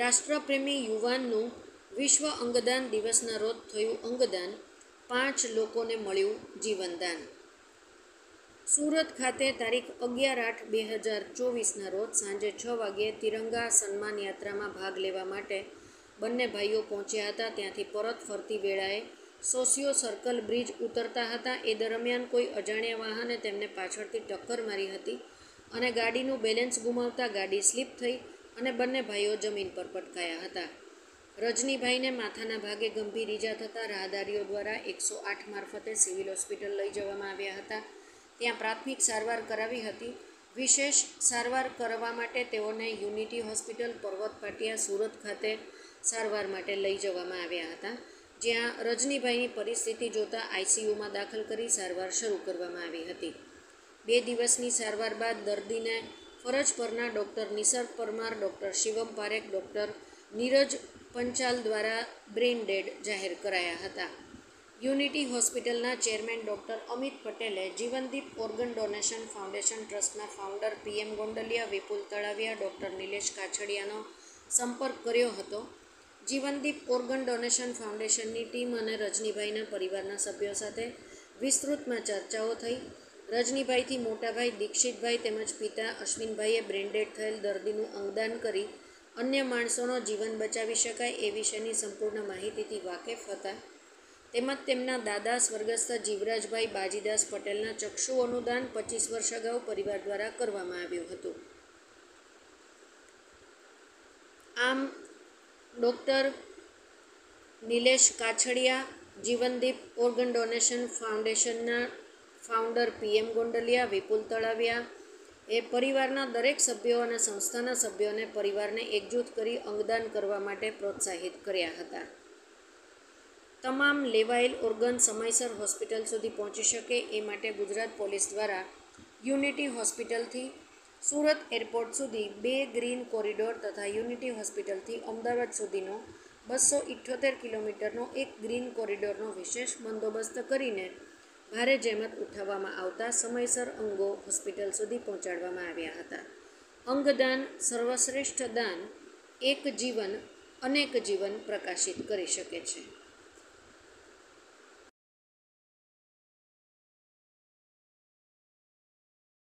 રાષ્ટ્રપ્રેમી યુવાનનું વિશ્વ અંગદાન દિવસના રોજ થયું અંગદાન, 5 લોકોને મળ્યું જીવનદાન. સુરત ખાતે તારીખ 11/8/2024ના રોજ સાંજે 6 વાગ્યે તિરંગા સન્માન યાત્રામાં ભાગ લેવા માટે બંને ભાઈઓ પહોંચ્યા હતા. ત્યાંથી પરત ફરતી વેળાએ સોશિયો સર્કલ બ્રિજ ઉતરતા હતા. એ દરમિયાન કોઈ અજાણ્યા વાહને તેમને પાછળથી ટક્કર મારી હતી અને ગાડીનું બેલેન્સ ગુમાવતા ગાડી સ્લીપ થઈ અને બંને ભાઈઓ જમીન પર પટકાયા હતા. રજનીભાઈને માથાના ભાગે ગંભીર ઈજા થતાં રાહદારીઓ દ્વારા 108 મારફતે સિવિલ હોસ્પિટલ લઈ જવામાં આવ્યા હતા. ત્યાં પ્રાથમિક સારવાર કરાવી હતી. વિશેષ સારવાર કરવા માટે તેઓને યુનિટી હોસ્પિટલ પર્વત પાટિયા સુરત ખાતે સારવાર માટે લઈ જવામાં આવ્યા હતા, જ્યાં રજનીભાઈની પરિસ્થિતિ જોતા આઈસીયુમાં દાખલ કરી સારવાર શરૂ કરવામાં આવી હતી. 2 દિવસની સારવાર બાદ દર્દીને ફરજ પરના doctor Nisarg Parmar, doctor Shivam Parekh, doctor Neeraj Panchal દ્વારા બ્રેઇન ડેડ જાહેર કરાયા હતા. યુનિટી હોસ્પિટલના ચેરમેન ડૉક્ટર અમિત પટેલે જીવનદીપ ઓર્ગન ડોનેશન ફાઉન્ડેશન ટ્રસ્ટના founder PM Gondaliya, Vipul Talaviya, doctor Nilesh કાછડિયાનો સંપર્ક કર્યો હતો. જીવનદીપ ઓર્ગન ડોનેશન ફાઉન્ડેશનની ટીમ અને રજનીભાઈના પરિવારના સભ્યો સાથે વિસ્તૃતમાં ચર્ચાઓ થઈ. રજનીભાઈથી મોટાભાઈ દીક્ષિતભાઈ તેમજ પિતા અશ્વિનભાઈએ બ્રેન્ડેડ થયેલ દર્દીનું અંગદાન કરી અન્ય માણસોનો જીવન બચાવી શકાય એ વિશેની સંપૂર્ણ માહિતીથી વાકેફ હતા. તેમજ તેમના દાદા સ્વર્ગસ્થ જીવરાજભાઈ બાજીદાસ પટેલના ચક્ષુ અનુદાન 25 વર્ષ અગાઉ પરિવાર દ્વારા કરવામાં આવ્યું હતું. આમ doctor Nilesh Kachhadiya, Jivandeep organ donation ફાઉન્ડેશનના ફાઉન્ડર PM ગોંડલિયા, વિપુલ તળાવિયા એ પરિવારના દરેક સભ્યો અને સંસ્થાના સભ્યોને પરિવારને એકજૂથ કરી અંગદાન કરવા માટે પ્રોત્સાહિત કર્યા હતા. તમામ લેવાયેલ ઓર્ગન સમયસર હોસ્પિટલ સુધી પહોંચી શકે એ માટે ગુજરાત પોલીસ દ્વારા યુનિટી હોસ્પિટલથી સુરત એરપોર્ટ સુધી 2 ગ્રીન કોરિડોર તથા યુનિટી હોસ્પિટલથી અમદાવાદ સુધીનો 278 કિલોમીટરનો 1 ગ્રીન કોરિડોરનો વિશેષ બંદોબસ્ત કરીને ભારે જહેમત ઉઠાવવામાં આવતા સમયસર અંગો હોસ્પિટલ સુધી પહોંચાડવામાં આવ્યા હતા. અંગદાન સર્વશ્રેષ્ઠ દાન, એક જીવન અનેક જીવન પ્રકાશિત કરી શકે છે.